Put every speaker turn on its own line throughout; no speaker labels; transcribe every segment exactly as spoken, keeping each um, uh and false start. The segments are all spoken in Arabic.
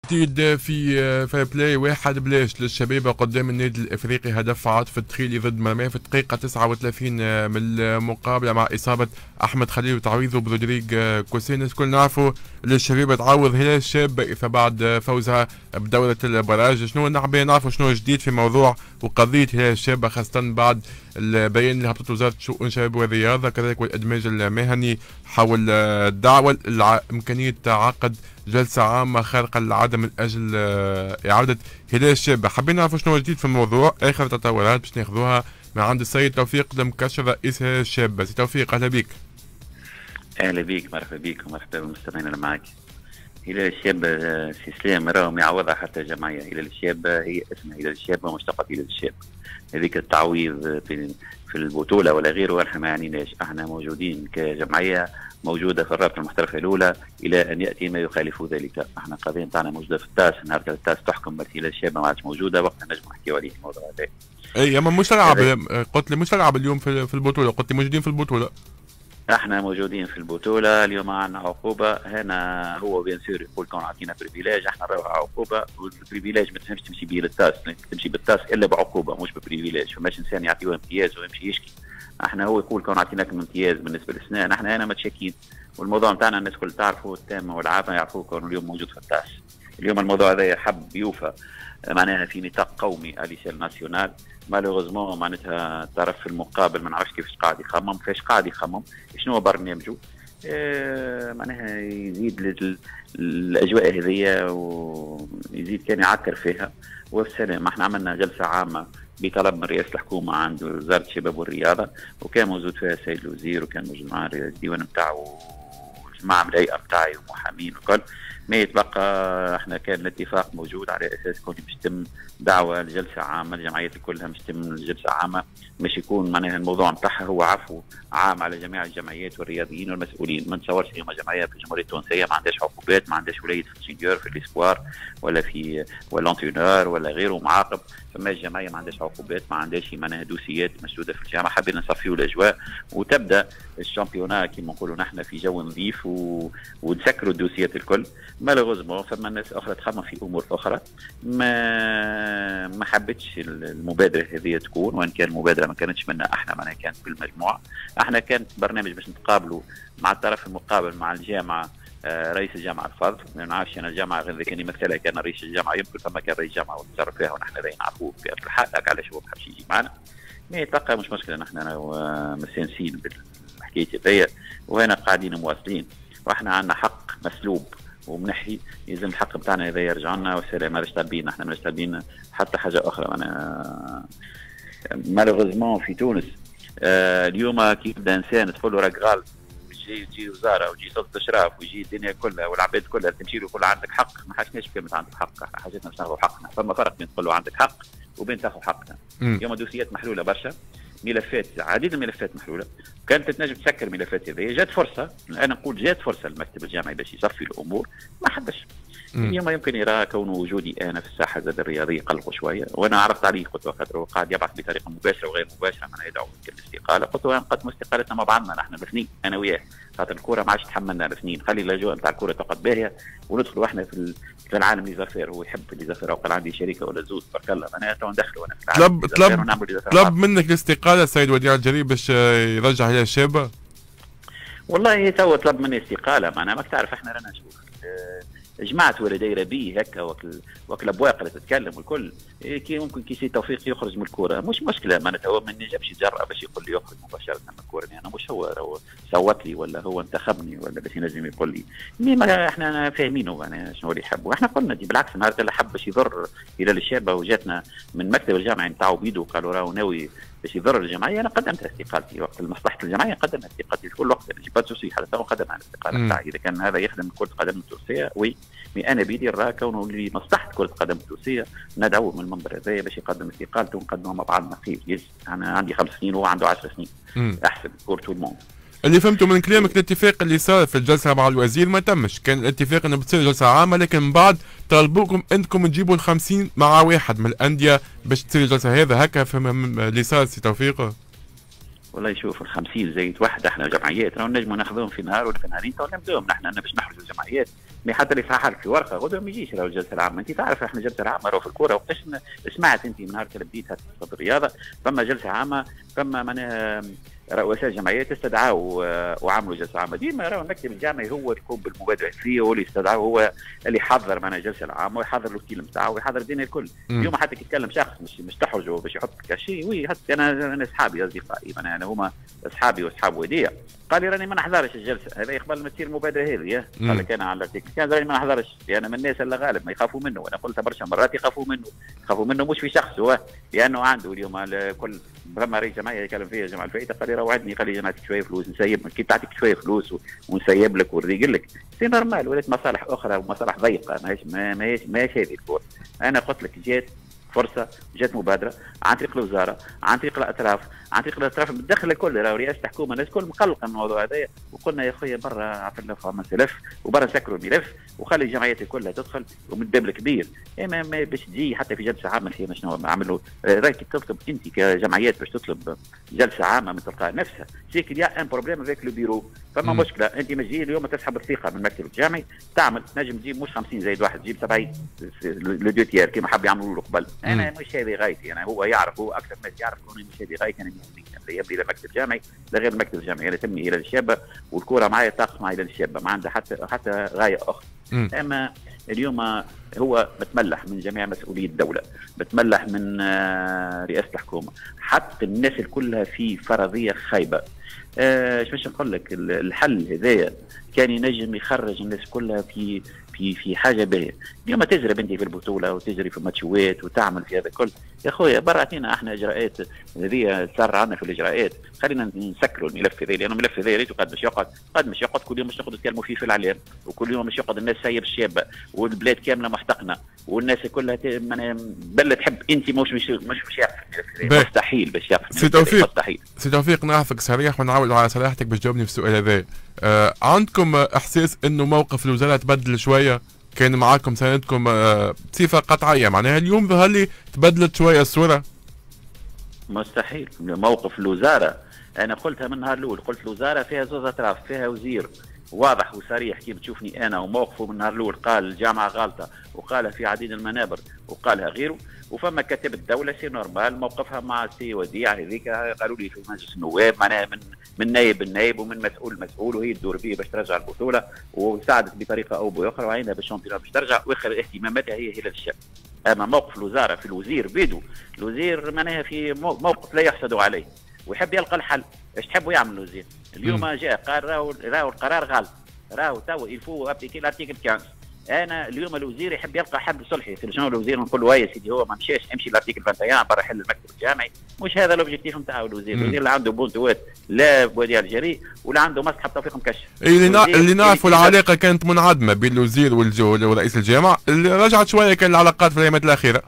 جديد في فاير بلاي واحد بلاش للشباب قدام النادي الافريقي. هدف عاطف التخيلي ضد مرماه في الدقيقة تسعة وثلاثين من المقابلة مع اصابة احمد خليل وتعويضه برودريغ كوسينس. كل نعرفوا الشباب تعوض هلال الشاب اذا بعد فوزها بدورة البراج. شنو نحب نعرفوا شنو جديد في موضوع وقضية هلال الشاب، خاصة بعد البيان اللي هبطت وزارة شؤون الشباب والرياضة كذلك والادماج المهني حول الدعوة امكانية عقد جلسة عامة خارقة للعادة من أجل إعادة هلال الشاب. حابين نعرفوا شنو جديد في الموضوع، آخر التطورات باش ناخذوها من عند السيد توفيق المكشر رئيس هلال الشاب. سي توفيق أهلا بك.
أهلا بك، مرحبا بك ومرحبا بالمستمعين اللي معك. هلال الشاب سي سلام راهو ما يعوضها حتى جمعية. هلال الشاب هي اسمها هلال الشاب ومشتقة هلال الشاب. هذيك التعويض في في البطولة ولا غيره احنا ما يعنيناش، احنا موجودين كجمعية موجوده في الرابطه المحترفه الاولى الى ان ياتي ما يخالف ذلك. احنا القضيه نتاعنا موجوده في التاس، نهار التاس تحكم هلال الشاب ما عادش موجوده، وقتها نجم نحكيو عليه الموضوع هذا.
اي اما مش تلعب، قلت لي مش تلعب اليوم في البطوله، قلت لي موجودين في البطوله.
احنا موجودين في البطوله اليوم، عندنا عقوبه هنا. هو بيان سور يقول كون عطينا بريفيلاج، احنا نروح عقوبه، والبريفيلاج ما تنجمش تمشي به للتاس، تمشي بالتاس الا بعقوبه مش ببريفيلاج. فماش انسان يعطيوه امتياز ويمشي يشكي. احنا هو يقول كون عطيناكم امتياز بالنسبه للسنان، احنا هنا متشكين. والموضوع نتاعنا الناس كل تعرفوا التامه والعامه يعرفوه كون اليوم موجود في التاس. اليوم الموضوع هذا حب يوفى معناها في نطاق قومي اليشيل ناسيونال. مالوغوزمون معناتها الطرف في المقابل ما نعرفش كيفاش قاعد يخمم، كيفاش قاعد يخمم، شنو هو برنامجه. اه معناها يزيد الاجواء هذيا ويزيد كان يعكر فيها والسلام. احنا عملنا جلسه عامه بطلب من رئاسه الحكومه عند وزاره الشباب والرياضه، وكان موجود فيها السيد الوزير وكان موجود معاه الديوان نتاعو والجماعه من الهيئه نتاعي ومحامين وكل ما يتبقى. احنا كان الاتفاق موجود على اساس كون باش تتم دعوه لجلسه عامه، الجمعيات كلها باش تتم جلسه عامه باش يكون معناها الموضوع نتاعها هو عفو عام على جميع الجمعيات والرياضيين والمسؤولين. ما نتصورش اليوم جمعيه في الجمهوريه التونسيه ما عندهاش عقوبات، ما عندهاش ولايه في السينيور في الاسبوار ولا في ولا انترينور ولا غيره معاقب. فما الجمعيه ما عندهاش عقوبات، ما عندهاش معناها دوسيات مسدوده في الجامعه. حابين نصفيوا الاجواء وتبدا الشامبيونا كما نقولوا نحن في جو نظيف و... ونسكروا الدوسيات الكل. مالوغوزمون فما ناس اخرى تخمم في امور اخرى، ما ما حبتش المبادره هذه تكون، وان كان المبادره ما كانتش منا احنا، معناها كانت بالمجموعه. احنا كانت برنامج باش نتقابلوا مع الطرف المقابل مع الجامعه، آه رئيس الجامعه الفضل. ما نعرفش انا الجامعه غير كان يمثلها كان رئيس الجامعه، يمكن فما كان رئيس الجامعه وتصرف فيها ونحن لا نعرفوه في اصل الحال، علاش هو ما حبش يجي معنا. ما يتبقى مش مشكله، نحن مستانسين بالحكايه هذيا وهنا قاعدين مواصلين، واحنا عندنا حق مسلوب ومنحي، يلزم الحق بتاعنا هذا يرجع لنا والسلام. ماناش طالبين، احنا ماناش طالبين حتى حاجه اخرى. انا مالوغوزمون في تونس آه اليوم كي يبدا انسان تقول له راك غلط، ويجي تجي وزاره ويجي سلطه اشراف ويجي الدنيا كلها والعباد كلها تمشي له يقول عندك حق. ما حاجناش بكلمه عندك حق، حاجتنا باش ناخذوا حقنا. فما فرق بين تقول له عندك حق وبين تاخذ حقنا. اليوم دوسيات محلوله برشا، ملفات عديد الملفات محلوله، كانت تنجم تسكر الملفات هذه. جات فرصه، انا نقول جات فرصه للمكتب الجامعي باش يصفي الامور، ما حبش. اليوم يمكن يرى كون وجودي انا في الساحه زاد الرياضيه قلقوا شويه، وانا عرفت عليه قلت له خاطر قاعد يبعث بطريقه مباشره وغير مباشره معناها يدعو بالاستقاله. قلت له نقدموا استقالتنا مع بعضنا نحن الاثنين انا وياه، خاطر الكره ما عادش تحملنا الاثنين. خلي الاجواء نتاع الكره تقعد باهيه وندخلوا احنا في في العالم لي زافير. هو يحب لي زافير وقال عندي شركه ولا زوج تبارك الله، معناها تو ندخلوا انا في العالم.
طلب طلب طلب منك الاستقاله السيد وديع الجري باش يرجع هلال الشاب؟
والله تو طلب مني استقاله، معناها ماك تعرف احنا رانا نشوف جماعة ولدي بيه هكا وكل وكل ابواق اللي تتكلم والكل إيه كي ممكن كي سي توفيق يخرج من الكوره مش مشكله. معناتها هو ما نجمش يتجرأ باش يقول لي يخرج مباشره من الكوره. يعني انا مش هو هو صوت لي ولا هو انتخبني ولا باش ينجم يقول لي مي. احنا فاهمينه يعني شنو اللي يحب، واحنا قلنا دي بالعكس النهار اللي حب باش يضر هلال الشابه وجاتنا من مكتب الجامعي نتاعو بيدو قالوا راهو ناوي باش يضر الجمعيه. انا قدمت استقالتي وقت مصلحه الجمعيه، قدمت استقالتي في كل وقت. انا جبت سوسي حتى تو قدم على الاستقاله نتاعي. اذا كان هذا يخدم كره القدم التونسيه وي مي انا بيدي نرى كونه لمصلحه كره القدم التونسيه ندعوه من المنبر هذايا باش يقدم استقالته ونقدمها مع بعضنا خير. يس انا عندي خمس سنين وهو عنده عشر سنين. مم. احسن بور تو الموند.
اللي فهمته من كلامك الاتفاق اللي صار في الجلسه مع الوزير ما تمش، كان الاتفاق انه بتصير جلسه عامه لكن من بعد طالبوكم انكم تجيبوا الخمسين مع واحد من الانديه باش تصير الجلسه. هذا هكا فهم اللي صار سي توفيق؟
والله شوف الخمسين زايد واحد احنا جمعيات راهو نجموا ناخذوهم في نهار ولا في نهارين تو نبداهم نحن باش نحرجوا الجمعيات. مي حتى اللي صحح لك في ورقه غدوه ما يجيش راهو الجلسه العامه. انت تعرف احنا الجلسه العامه راهو في الكوره وقتاش سمعت انت من نهار اللي بديتها في الرياضه فما جلسه عامه فما معناها رؤساء جمعيات استدعوا وعملوا جلسه عامه. ديما راهو المكتب الجامعي هو اللي يقوم بالمبادره فيه، هو اللي استدعاه، هو اللي يحضر معنا الجلسه العامه ويحضر الوكيل نتاعه ويحضر الدنيا الكل. اليوم حتى كي يتكلم شخص مش مش تحرجه باش يحط كاشي. وي حتى انا انا اصحابي اصدقائي انا, أنا هما اصحابي واصحاب وديع قال لي راني ما نحضرش الجلسه هذا قبل ما تصير المبادره هذه. قال لك انا على الارتيكل كان راني ما نحضرش لان يعني من الناس اللي غالب ما يخافوا منه، وانا قلت برشا مرات يخافوا منه يخافوا منه مش في شخص هو لانه عنده اليوم كل فما رئيس جمعيه يتكلم فيها الجمعه الفائته قال لي روعدني قال لي نعطيك شويه فلوس نسيب كي تعطيك شويه فلوس ونسيب لك ونريق لك سي نورمال. ولات مصالح اخرى ومصالح ضيقه ماهيش ماهيش ماهيش هذه الكور. انا قلت لك جات فرصه جات مبادره عن طريق الوزاره عن طريق الاطراف عن طريق الاطراف بالداخل الكل راهو رئاسه الحكومه الناس الكل مقلقه من الموضوع هذايا وقلنا يا خويا برا عفلنا فما سلف وبرا نسكروا الملف وخلي الجمعيات كلها تدخل ومن كبير. اما ما باش تجي حتى في جلسه عامه فيها شنو عملوا راك تطلب انت كجمعيات باش تطلب جلسه عامه من تلقاء نفسها سيك يا ان بروبليم افيك لو بيرو فما م. مشكله. انت ما تجي اليوم تسحب الثقه من المكتب الجامعي تعمل تنجم تجيب مش خمسين زائد واحد تجيب سبعين لو دو تيير كيما حب يعملوا له قبل. انا مش هذه غايتي انا هو يعرف هو اكثر ناس يعرف كوني مش هذه غايتي انا لا يبني الى مكتب جامعي لا غير المكتب الجامعي انا تمني الى الشابه والكره معايا طاقس معايا الى الشابه ما عندها حتى حتى غايه اخرى. م. اما اليوم هو متملح من جميع مسؤوليه الدوله متملح من رئاسه الحكومه حتى الناس كلها في فرضيه خايبه. ايش باش نقول لك الحل هذايا كان ينجم يخرج الناس كلها في في في حاجه باهيه. اليوم تجري بنتي في البطوله وتجري في الماتشوات وتعمل في هذا الكل يا خويا برا اعطينا احنا اجراءات هذه صار عندنا في الاجراءات خلينا نسكروا الملف هذا لانه الملف هذا ريته قد مش يقعد قد مش يقعد كل يوم مش نقعدوا نتكلموا فيه في الاعلام وكل يوم مش يقعد الناس سايب الشابه والبلاد كامله محتقنه والناس كلها بل تحب انت مش مش مش مش يقف مستحيل باش يقف
سي توفيق مستحيل. سي توفيق نعرفك صريح ونعود على صراحتك باش تجاوبني في السؤال هذا. آه عندكم احساس انه موقف الوزاره تبدل شويه؟ كان معاكم سندكم آه بصفه قطعيه معناها اليوم ظهر لي تبدلت شويه الصوره؟
مستحيل. موقف الوزاره انا قلتها من النهار الاول قلت الوزاره فيها زوز اطراف فيها وزير واضح وصريح كيف تشوفني انا وموقفه من النهار الاول قال الجامعه غالطه وقالها في عديد المنابر وقالها غيره وفما كاتب الدوله سي نورمال موقفها مع سي وديع هذيك قالوا لي في مجلس النواب معناها من من نائب النائب ومن مسؤول مسؤول وهي تدور فيه باش ترجع البطوله وساعدت بطريقه او باخرى وعينها بالشامبيون باش ترجع واخر اهتماماتها هي هلال الشام. اما موقف الوزاره في الوزير بيدو الوزير معناها في موقف لا يحسد عليه ويحب يلقى الحل. ايش تحبوا يعمل الوزير؟ اليوم م. جاء قال راهو راهو القرار غلط راهو تو يفو ابليكي الارتيكل خمسة. انا اليوم الوزير يحب يلقى حل صلحي في شنو الوزير نقول له يا سيدي هو ما مشاش امشي الارتيكل واحد وعشرين برا حل المكتب الجامعي مش هذا الاوبجيكتيف نتاعو الوزير. الوزير اللي عنده بونتوات لا بوديع الجري ولا عنده مسحب توفيق مكشف.
اللي, نا... اللي نعرفوا العلاقه كانت منعدمه بين الوزير ورئيس الجامعه اللي رجعت شويه كان العلاقات في الايامات الاخيره.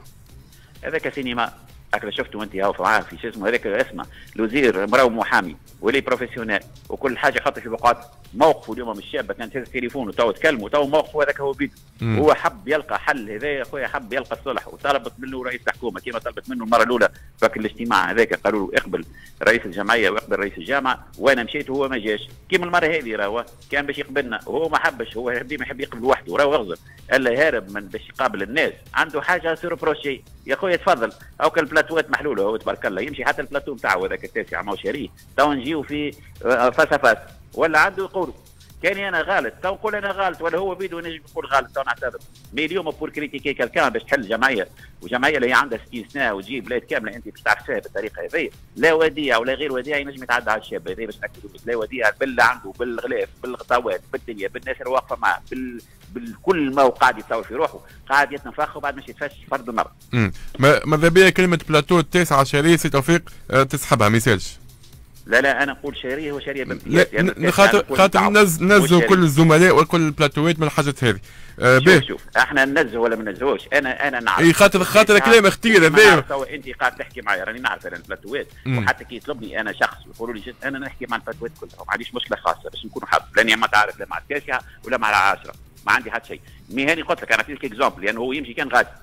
هذاك سينما هكذا شفتوا انت هاو معاه في شو اسمه هذاك اسمه الوزير مراو محامي ولي بروفيسيونيل وكل حاجه حط في بقعات موقفه اليوم مش شاب كان تهز تليفون وتو تكلموا تو موقفه هذاك هو بيد هو حب يلقى حل هذا يا خويا حب يلقى الصلح وطلبت منه رئيس الحكومه كما طلبت منه المره الاولى فك الاجتماع هذاك قالوا له اقبل رئيس الجمعيه واقبل رئيس الجامعه وانا مشيت وهو ما جاش كيما المره هذه راهو كان باش يقبلنا وهو ما حبش هو ديما يحب يقبل وحده راهو يغزر الا هارب من باش يقابل الناس عنده حاجه سيرو بروشي يا خويا تفضل او البلاتوات محلوله هو تبارك الله يمشي حتى البلاتو نتاعو هذاك التاسع ما هو شاريه تو نجيو في فلسفات ولا عنده يقولوا كان انا غلط تو نقول انا غلط ولا هو بيدو نجم يقول غلط تو نعتذر. مي اليوم بور كريتيكي كالكان باش تحل جمعيه وجمعيه اللي هي عندها ستين سنه وتجيب بلاد كامله انت باش تعرف فيها بالطريقه هذه لا وديع ولا غير وديع ينجم يتعدى على الشاب هذا باش ناكدوا لا وديع باللي عنده بالغلاف بالغطاوات بالدنيا بالناس اللي واقفه معاه بال بالكل ما هو قاعد يتصور في روحه قاعد يتنفخ وبعد مش يتفش فرد المره.
امم ماذا بيا كلمه بلاتو التاسعه شهريه سي توفيق أه تسحبها ما يسالش.
لا لا انا نقول شهريه هو شهريه بامتياز
يعني خاطر خاطر نز نزهوا كل الزملاء وكل البلاتوات من الحاجات هذه. أه
شوف شوف احنا ننزه ولا ما ننزهوش انا انا نعرف.
اي خاطر خاطر كلام اختير هذا
انت قاعد تحكي معي راني نعرف انا البلاتوات وحتى كي يطلبني انا شخص يقولوا لي انا نحكي مع البلاتوات كلها ما عنديش مشكله خاصه باش نكونوا حظ لاني ما تعرف لا مع التاسعه ولا مع العاشره ما عندي حتى شيء. مي هاني قلت لك انا نعطيك اكزومبل لانه هو يمشي كان غادي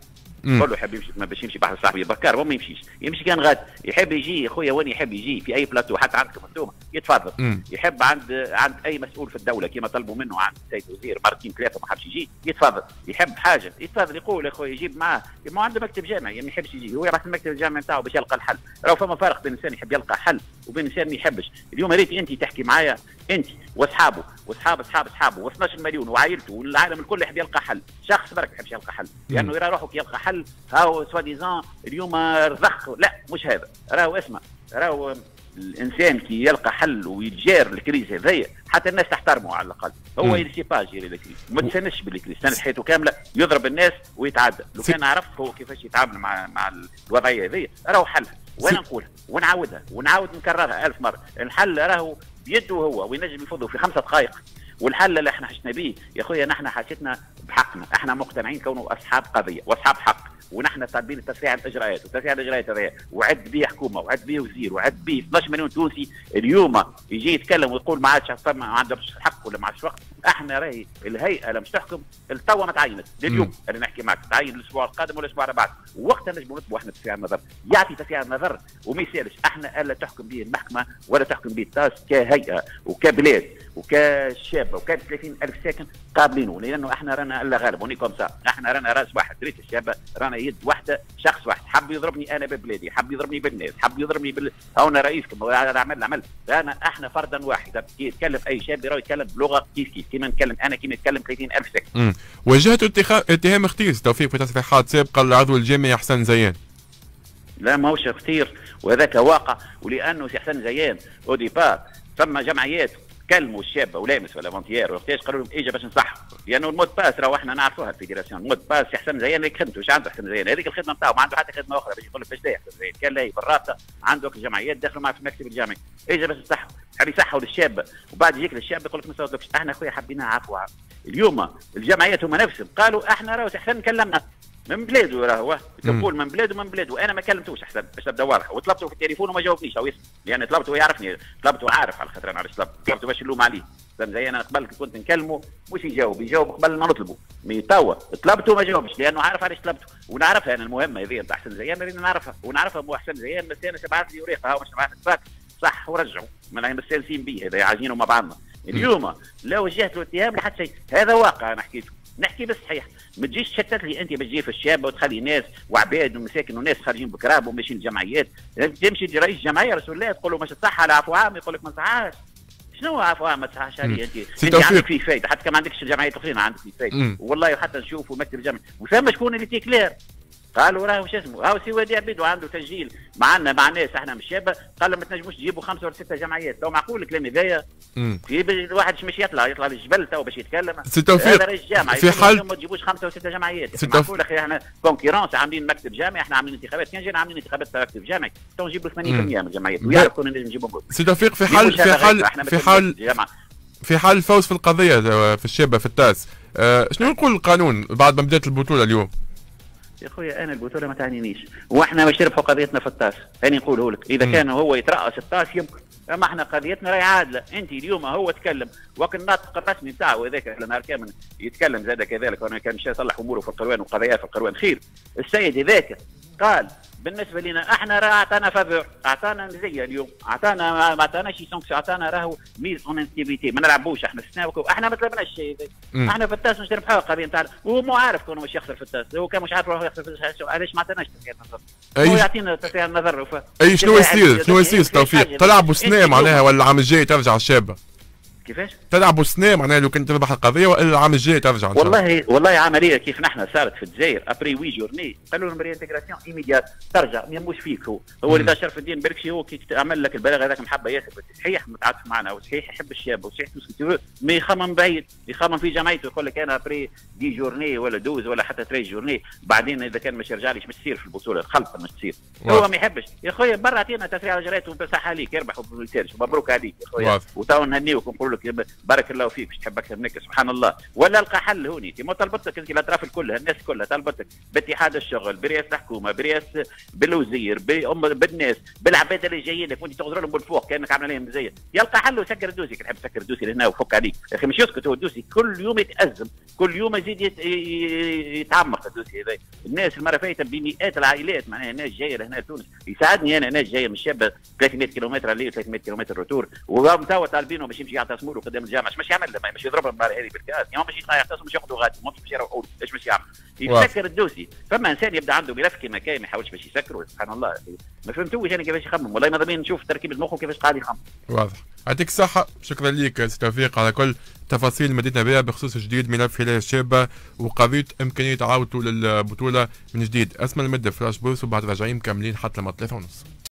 كله يحب يمشي ما باش يمشي بحر صاحبي بكار هو ما يمشيش يمشي كان غاد يحب يجي يا خويا وين يحب يجي في اي بلاتو حتى عندكم انتم يتفضل مم. يحب عند عند اي مسؤول في الدوله كما طلبوا منه عند السيد وزير مرتين ثلاثه ما حبش يجي يتفضل يحب حاجه يتفضل يقول يا خويا يجيب معاه ما عنده مكتب جامعي ما يحبش يجي هو يروح المكتب الجامعي نتاعو باش يلقى الحل راهو فما فرق بين انسان يحب يلقى حل وبين انسان ما يحبش اليوم ريت انت تحكي معايا انت واصحابه واصحاب اصحاب اصحابه و12 مليون وعائلته والعالم الكل يحب يلقى حل شخص برك يحبش يلقى حل لانه يعني يرى روحه كي يلقى حل هاو سوا ديزان اليوم رضخ لا مش هذا راهو اسمع راهو الانسان كي يلقى حل ويتجار الكريز هذايا حتى الناس تحترمه على الاقل هو يلسي با جيري الكريز ما تسنش بالكريز سنه حياته كامله يضرب الناس ويتعدى لو كان عرف هو كيفاش يتعامل مع مع الوضعيه هذه راهو حلها وانا نقولها ونعاودها ونعاود نكررها ألف مره الحل راهو بيده هو وينجم يفضوا في خمسة دقائق والحل اللي احنا حسنا به يا خويا نحن حاجتنا بحقنا احنا مقتنعين كونه اصحاب قضيه واصحاب حق ونحن طالبين تسريع الاجراءات وتسريع الاجراءات هذه وعد به حكومه وعد به وزير وعد به اثناش مليون تونسي اليوم يجي يتكلم ويقول ما عادش ما عندهمش حق ولا ما عادش وقت احنا راهي الهيئه لم تحكم التوا ما تعينت لليوم انا نحكي معك تعين الاسبوع القادم ولا الاسبوع اللي بعد وقتها نجموا نطلبوا احنا تسريع النظر يعطي تسريع النظر وما يسالش احنا الا تحكم به المحكمه ولا تحكم به التاس كهيئه وكبلاد وكشابه وكان ثلاثين ألف ساكن قابلينه لانه احنا رانا الا غالب وني كوم سا احنا رانا راس واحد ريت الشابه رانا يد واحده شخص واحد حب يضربني انا ببلادي حب يضربني بالناس حب يضربني بال هاونا رئيسكم عمل عمل رانا احنا فردا واحدا كي يتكلم اي شاب راه يتكلم بلغه كيف كيف كيما نتكلم انا كيما نتكلم ثلاثين ألف ساكن
واجهت اتهام اختيس توفيق في تصريحات سابقه للعضو الجامعي حسن زيان
لا ماهوش اختير وهذاك واقع ولانه سي حسن زيان اوديبار ثم جمعيات كلموا الشاب ولامس ولا فونتيير وقتاش قالوا لهم اجا باش نصحوا لانه المود باس راهو احنا نعرفوها الفيدراسيون المود باس حسن زيان اللي خدمته واش عنده حسن زيان هذيك الخدمه نتاعو ما عنده حتى خدمه اخرى باش يقول لك باش داير حسن زيان كان لاهي بالرابطه عنده الجمعيات داخلوا معاه في المكتب الجامعي اجا باش نصحوا حاب يصحوا للشاب وبعد يجيك للشاب يقول لك ما صوتكش احنا خويا حبينا عفوا اليوم الجمعيات هما نفسهم قالوا احنا راهو حسن كلمنا من بلاده راهو تقول من بلاده من بلاده انا ما كلمتوش احسن باش نبدا واضح وطلبته في التليفون وما جاوبنيش او يسمع لان يعني طلبته يعرفني طلبته عارف على خاطر انا علاش طلبت طلبته باش نلوم عليه زي انا قبل كنت نكلمه مش يجاوب يجاوب قبل ما نطلبه مي توا طلبته ما جاوبش لانه عارف علاش طلبته ونعرفها انا المهمه هذه نتاع حسن زيان اللي نعرفها ونعرفها مو حسن زيان بس انا سبعت لي وريقه هاو مش سبعت لك صح ورجعوا من مستانسين به هذا عاجينه مع بعضنا اليوم لا وجهت له اتهام لحد شيء هذا واقع انا حكيته نحكي بالصحيح ما تجيش تشتت لي انت باش تجي في الشابه وتخلي ناس وعباد ومساكن وناس خارجين بكراب وماشيين الجمعيات تمشي رئيس جمعيه رسول الله تقول له مش تصح على عفو عام يقول لك ما تصحاش شنو عفوا ما تصحاش عليه انت انت عندك فيه فايده حتى كان ما عندكش الجمعيه الاخرين عندك فيه فايده والله حتى نشوفوا مكتب الجامعه وثم شكون اللي تيكلير قالوا راهو شو اسمه هاو سي وادي عبيد وعنده تسجيل معنا مع ناس احنا مش شابه قال ما تنجموش تجيبوا خمسه ولا سته جمعيات لو معقول الكلام هذايا في الواحد مش يطلع يطلع للجبل تو باش يتكلم
هذا
رئيس جامعه
في حال
ما تجيبوش خمسه وسته جمعيات معقول اخي احنا كونكورونس عاملين مكتب جامعي احنا عاملين انتخابات كان جينا عاملين انتخابات مكتب جامعي تو نجيبوا ثمانين بالمئة من الجمعيات ويعرف كنا نجم نجيبهم
سي توفيق في حال في حال في حال في حال الفوز في القضيه في الشابه في التاس أه شنو يقول القانون بعد ما بدات البطوله اليوم؟
يا خويا انا البطوله ما تعنينيش واحنا باش نربحوا قضيتنا في التاس هاني نقوله لك اذا م. كان هو يترأس التاس يمكن اما احنا قضيتنا راهي عادله انت اليوم هو تكلم وكان الناطق الرسمي نتاعو هذاك نهار كامل يتكلم زاد كذلك وانا كان مشى يصلح اموره في القروان وقضاياه في القروان خير السيد هذاك قال بالنسبه لنا احنا راه اعطانا فافور اعطانا مزيه اليوم اعطانا ما اعطاناش سونكسيون اعطانا راهو ميز اون انتيفيتي ما نلعبوش احنا استثناء احنا ما طلبناش الشيء هذا احنا في التاس مش نربحوا القضيه نتاعنا وهو مو عارف كونه مش يخسر في التاس هو كان مش عارف روحه يخسر في التاس علاش ما اعطاناش تسعير النظر هو يعطينا تسعير النظر ف...
اي شنو يصير شنو يصير توفيق تلعبوا سنه معناها ولا العام الجاي ترجع الشابه
كيفاش؟
تلعبوا سنه معناها لو كنت تربح القضيه والا العام الجاي ترجع
والله والله عمليه كيف نحن صارت في الجزائر ابري وي جورني قالوا لهم ريانتيغراسيون ايميديات ترجع ما يموش فيك هو هو اللي شرف الدين بركشي هو كي عمل لك البلاغ هذاك محبه ياسر صحيح متعاطف معنا وصحيح يحب الشاب وصحيح تو مي يخمم بعيد يخمم في جمعيته يقول لك انا ابري دي جورني ولا دوز ولا حتى تري جورني بعدين اذا كان مش يرجع ليش مش تصير في البطوله الخلطه مش تصير هو ما يحبش يا خويا برا عطينا تسريع جريته بصح عليك يربح وبالتالي مبروك عليك يا خويا وتو نهنيوك ونقول لك لك بارك الله فيك باش تحب اكثر منك سبحان الله، ولا القى حل هوني ما طلبتك انت الاطراف كلها الناس كلها طلبتك باتحاد الشغل برئاسه الحكومه برئاسه بالوزير بالناس بالعباد اللي جايين لك وانت تغدر لهم بالفوق كانك عامل عليهم مزيه، يلقى حل وسكر الدوسي كي تحب تسكر الدوسي لهنا وفك عليك يا اخي مش يسكت هو الدوسي كل يوم يتازم كل يوم يزيد يتعمق الدوسي هذا. الناس المره فايته بمئات العائلات معناها ناس جايه لهنا تونس يساعدني انا ناس جايه من الشابه ثلاثمئة كيلومتر عليه و300 كيلومتر روتور وهم توا طالبينه باش يمشي يعتصموا له قدام الجامعه ايش باش يعمل لما مش يضربهم النهار هذه بالكاس يوم باش يعتصموا مش ياخذوا غادي مش باش يروحوا ايش باش يعمل يسكر الدوسي. فما انسان يبدا عنده ملف كيما كاين ما يحاولش باش يسكره سبحان الله ما فهمتوش انا كيفاش يخمم والله ما ضمين نشوف تركيبه مخه كيفاش قاعد يخمم.
واضح. يعطيك الصحة، شكرا لك سي توفيق على كل تفاصيل مدينة بها بخصوص جديد ملف هلال الشابة وقضية إمكانية عودته للبطولة من جديد. أسمى المدة فلاش بوس وبعد راجعين مكملين حتى لما ثلاثة ونص.